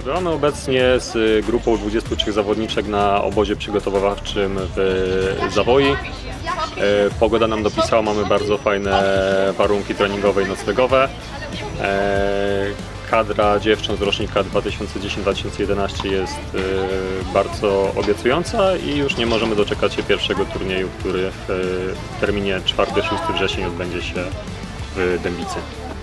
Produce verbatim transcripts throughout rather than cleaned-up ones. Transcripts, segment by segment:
Przebywamy obecnie z grupą dwudziestu trzech zawodniczek na obozie przygotowawczym w Zawoi. Pogoda nam dopisała, mamy bardzo fajne warunki treningowe i noclegowe. Kadra dziewcząt z rocznika dwa tysiące dziesiąty dwa tysiące jedenasty jest bardzo obiecująca i już nie możemy doczekać się pierwszego turnieju, który w terminie czwartego do szóstego września odbędzie się w Dębicy.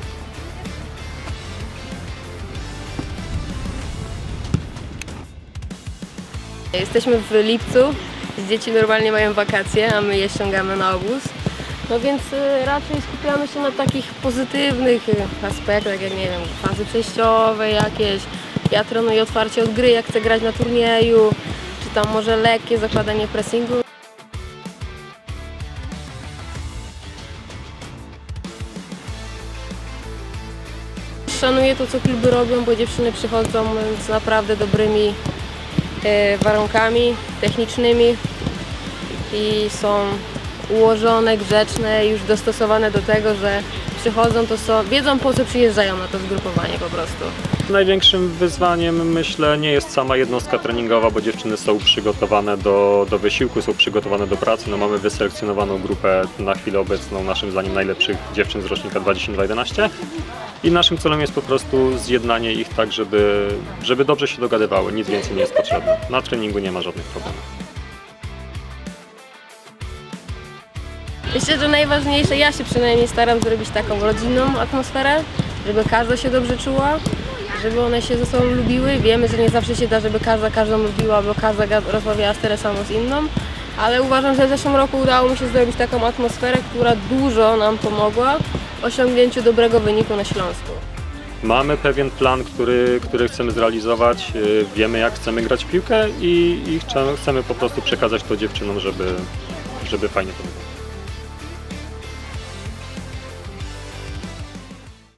Jesteśmy w lipcu, dzieci normalnie mają wakacje, a my je ściągamy na obóz. No więc raczej skupiamy się na takich pozytywnych aspektach, jak nie wiem, fazy przejściowe jakieś. Ja trenuję otwarcie od gry, jak chcę grać na turnieju, czy tam może lekkie zakładanie pressingu. Szanuję to, co kluby robią, bo dziewczyny przychodzą z naprawdę dobrymi warunkami technicznymi i są ułożone, grzeczne, już dostosowane do tego, że przychodzą, to są, wiedzą, po co przyjeżdżają na to zgrupowanie po prostu. Największym wyzwaniem, myślę, nie jest sama jednostka treningowa, bo dziewczyny są przygotowane do, do wysiłku, są przygotowane do pracy. No, mamy wyselekcjonowaną grupę na chwilę obecną, naszym zdaniem najlepszych dziewczyn z rocznika dwa tysiące dziesiąty dwa tysiące jedenasty. I naszym celem jest po prostu zjednanie ich tak, żeby, żeby dobrze się dogadywały. Nic więcej nie jest potrzebne. Na treningu nie ma żadnych problemów. Myślę, że najważniejsze, ja się przynajmniej staram zrobić taką rodzinną atmosferę, żeby każda się dobrze czuła, żeby one się ze sobą lubiły. Wiemy, że nie zawsze się da, żeby każda każdą lubiła, bo każda rozmawiała tyle samo z inną, ale uważam, że w zeszłym roku udało mi się zrobić taką atmosferę, która dużo nam pomogła w osiągnięciu dobrego wyniku na Śląsku. Mamy pewien plan, który, który chcemy zrealizować, wiemy, jak chcemy grać w piłkę i, i chcemy, chcemy po prostu przekazać to dziewczynom, żeby, żeby fajnie to było.